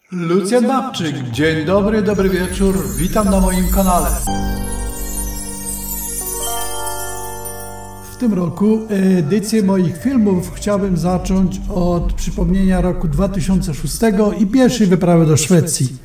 Lucjan Babczyk, dzień dobry, dobry wieczór, witam na moim kanale. W tym roku edycję moich filmów chciałbym zacząć od przypomnienia roku 2006 i pierwszej wyprawy do Szwecji.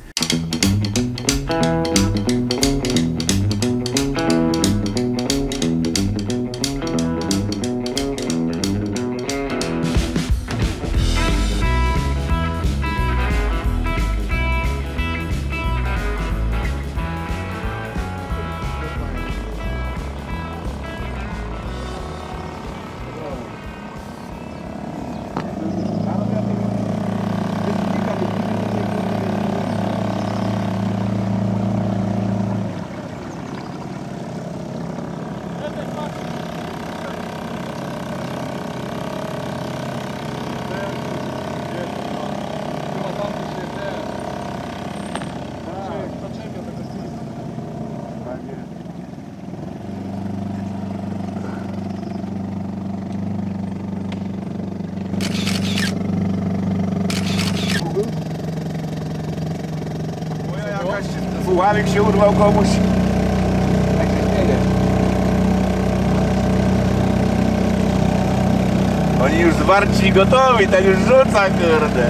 Puławik się urwał komuś. Tak się śmieje. Oni już zwarci i gotowi, tak już rzuca, kurde.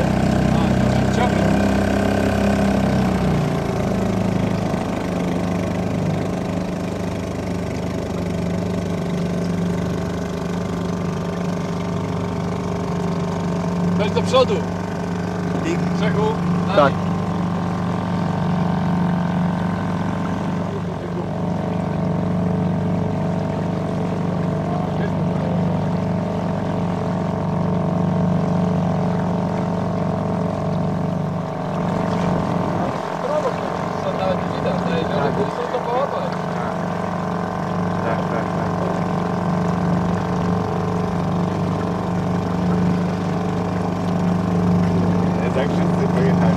Chodź do przodu. Grzechu. Tak. Tak wszyscy pojechali.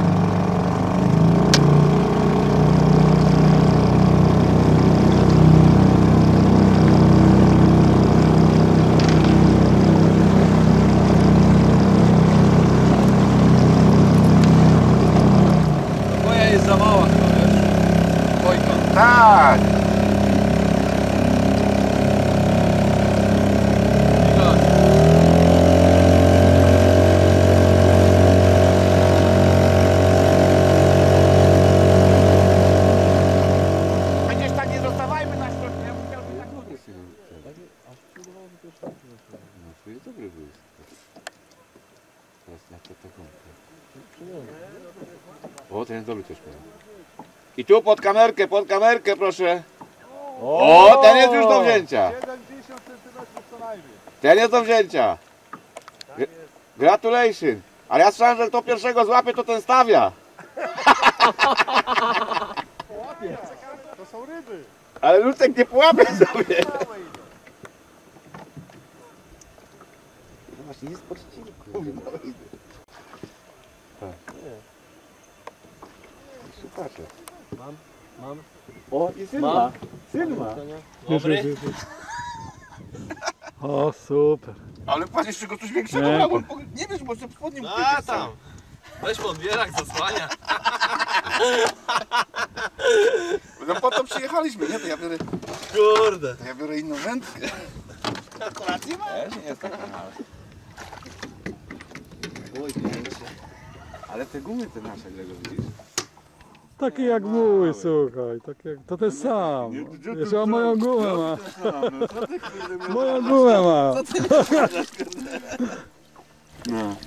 Moja jest za mała chyba, wiesz? Dwójka. Tak! Przecież tak nie zostawajmy na środku, ja bym chciał być tak dobry. Dobry był. Teraz na to taką. O, ten jest dobry też miał. I tu pod kamerkę proszę. O, ten jest już do wzięcia. 70 cm co najmniej. Ten jest do wzięcia. Gratulation. Ale ja słyszałem, że kto pierwszego złapie, to ten stawia. To są ryby. Ale Lucek nie połapie sobie. Właśnie jest poczciwy. Super. Mam. O, i syn ma. Syn ma. Dobry. O, super. Ale patrz, jeszcze go coś większego Nie. ma, bo nie wiesz, bo sobie spodnie mu A tam. Weź podbierak, zasłania. No po to przyjechaliśmy, nie? To ja biorę, Kurde. inną wędkę. Kolację ma? Też nie jest taka mała. Ale te gumy te nasze, Grego, widzisz? Taki jak mój, słuchaj, taki jak, to ten sam. Jeszcze moją gumę ma. Moją gumę ma. No.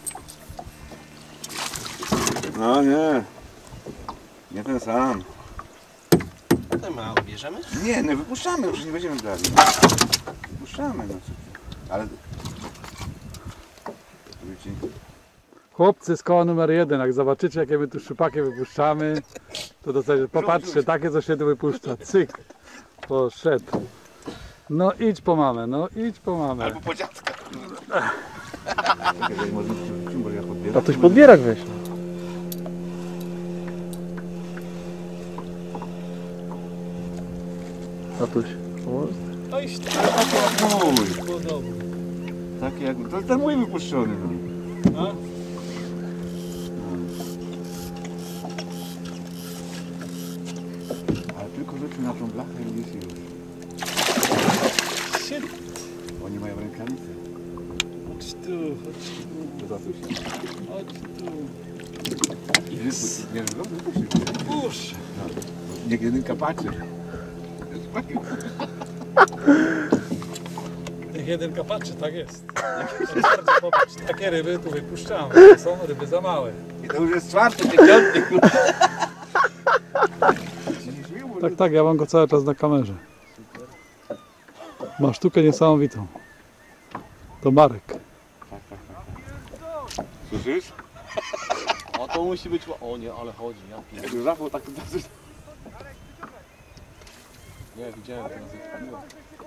No nie. Nie ten sam. To mało bierzemy? Nie, no wypuszczamy, już nie będziemy brali. Wypuszczamy, no co ty. Ale... Chłopcy z koła numer 1, jak zobaczycie jakie my tu szczupaki wypuszczamy, to dostajecie, popatrzcie, takie co się tu wypuszcza, cyk, poszedł. No idź po mamę, no idź po mamę. Albo po dziadka. A ktoś podbierak weź. Tatuś. No i takie jak mój. Takie jak... To jest ten mój wypuszczony. No. Nie, no, puść. Niech jedynka patrzy. Niech jedynka patrzy, tak jest. Popatrz, takie ryby tu wypuszczamy. To są ryby za małe. I to już jest czwarty, nie piąty. Tak, tak, ja mam go cały czas na kamerze. Ma sztukę niesamowitą. To Marek. Słyszysz? O, to musi być... O nie, ale chodzi, ja pierdolę. Jak już Rafał tak to Nie, widziałem to na zdjęciu.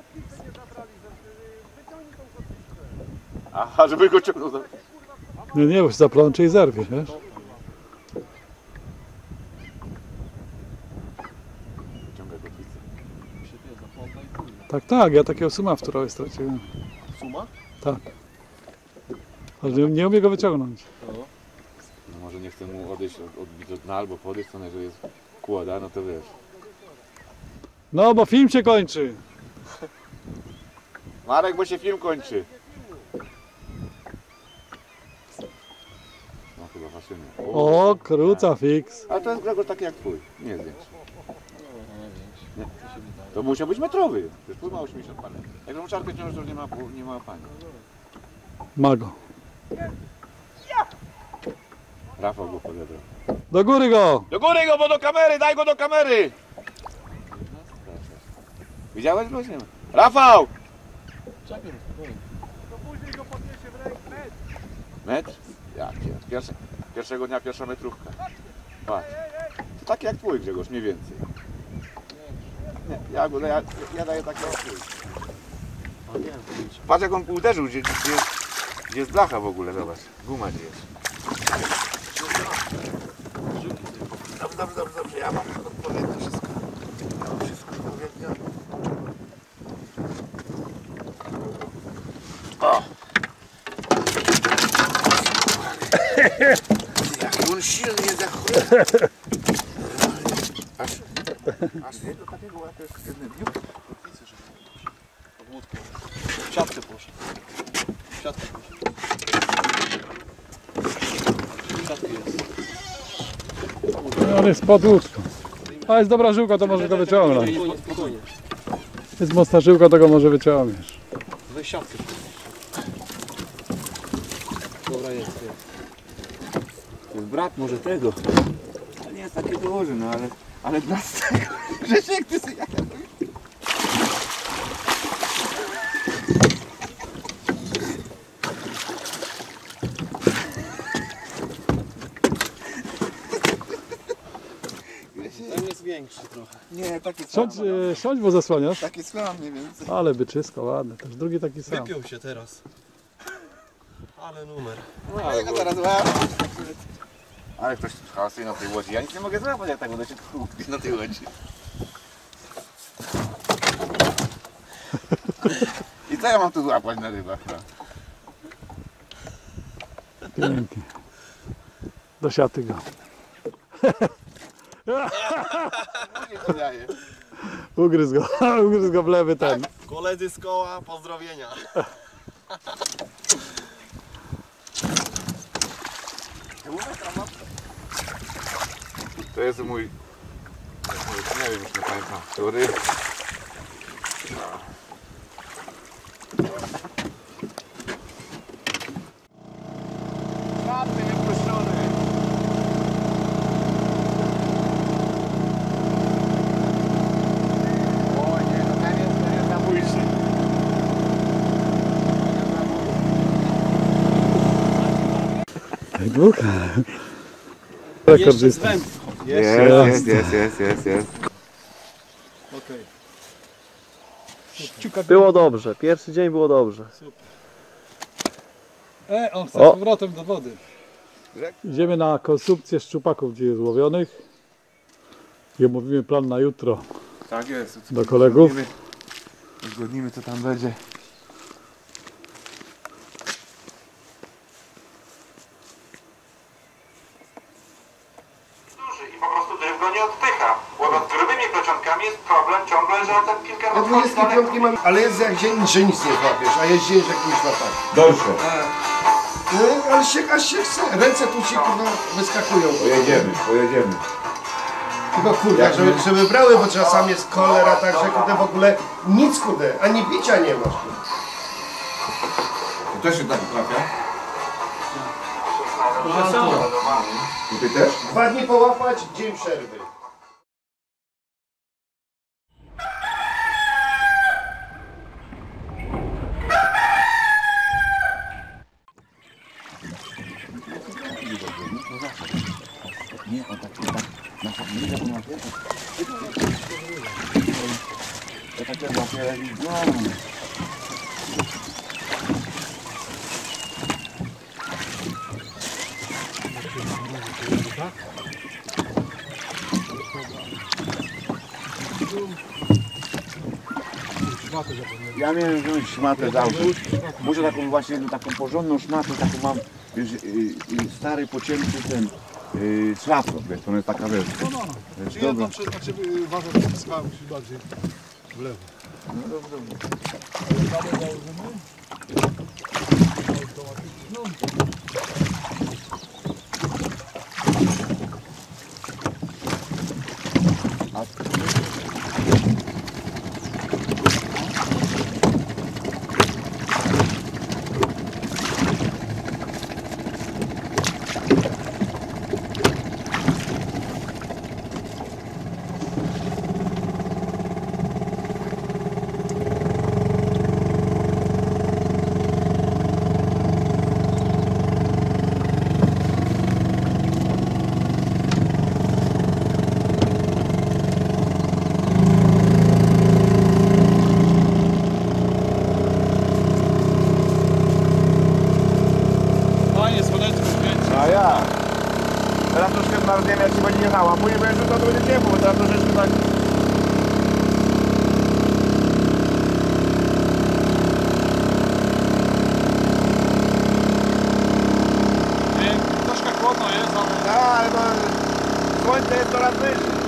Aha, żeby go ciągnął za... Nie, nie, bo się zaplącze i zerwie, wiesz? Ciąga go pizza. Tak, tak, ja takiego suma wczoraj straciłem. Suma? Tak. Ale nie umie go wyciągnąć. No może nie chcę mu odejść, odbić od dna albo podejść, to że jest kłoda, no to wiesz. No, bo film się kończy. Marek, bo się film kończy. No chyba maszyny. O, kruca fix. Ale to jest Gregor taki jak twój, nie jest większy. Nie. To musiał być metrowy. Przecież twój ma 80 parę. Jak włączarkę wciąż to nie ma pani. Mago. Rafał go podebrał. Do góry go! Do góry go, bo do kamery, daj go do kamery! Widziałeś go? Nie. Rafał! Czekaj, spokojnie. Metr? Jak? Pierwszego dnia pierwsza metrówka. Patrz. To taki jak twój, Grzegorz, mniej więcej. Nie, ja daję taki jak twój. Patrz jak on uderzył, gdzie jest blacha w ogóle, zobacz. Guma gdzie jest. Dobrze, ja mam odpowiednio wszystko. Ja mam wszystko odpowiednio. O! Jaki on silny jest jak cholera. Aż nie do takiego łapy jest w jednym dniu. Pod łódką. W siatkę poszedł. W siatkę poszedł. W siatkę jest. On jest pod łódką. A jest dobra żyłka, to może go wyciągnąć. Spokojnie, spokojnie. Jest mocna żyłka, to go może wyciągniesz. Weź siatkę. Dobra, jest. To jest brat może tego. To nie jest takie duży, no ale dla tego. Grzesiek, ty sobie jak Ten jest większy trochę. Nie, taki Siądź, siądź, bo zasłaniasz. Taki sam mniej więcej. Ale byczysko, ładne. Też drugi taki sam. Wypiął się teraz. Ale numer. Ale go zaraz łapę. Ale ktoś hałasuje na tej łodzi. Ja nic nie mogę złapać, jak tak będę się kupić na tej łodzi. I co ja mam tu złapać na rybach? No? Pięknie. Do siaty go. Ugryzł go. Ugryzł go w lewy ten. Koledzy z koła, pozdrowienia. To jest mój... Nie wiem, już nie pamiętam, który... Czarny, niepuszczony. O nie, no ten jest zabójczy. Dwóch. Jeszcze z Rekordzista. wędką. Jest. Okej. Było dobrze, pierwszy dzień było dobrze. On chce O. z powrotem do wody. Idziemy na konsumpcję szczupaków dzisiaj złowionych. I omówimy plan na jutro Tak jest. do kolegów. Uzgodnimy co tam będzie. I po prostu dryf go nie odpycha. Łowiąc grubymi kroczątkami jest problem ciągle, że ten kilka Ja 25 mam, ale jest jak dzień, że nic nie złapiesz, a jest dzień, że jakimś łapać. Dorsze. No, ale aż się chce. Ręce tu ci kurwa wyskakują. Pojedziemy. Tylko kurwa, żeby brały, bo czasami jest cholera, także kurde w ogóle nic kurde, ani bicia nie masz. Kurde. To też się tak trafia? Tutaj też? 2 dni połapać, dzień przerwy. Nie, on tak na podwórze, bo ma pierwsze. To takie łapie, no. Ja miałem wziąć szmatę z auta. Muszę taką właśnie jedną taką porządną szmatę, taką mam, wiesz, stary pocięty ten szlafrok, wiesz, to jest taka wiesz. Wiesz, dobra. Znaczy uważam, że skała musi bardziej w lewo. A ja. Teraz troszkę nawet nie wiem, jak się będzie jechała. Później będzie rzucał, to będzie ciepło, bo teraz troszeczkę tak... Troszkę chłodno jest, ale... Tak, ale to słońce jest coraz wyżej.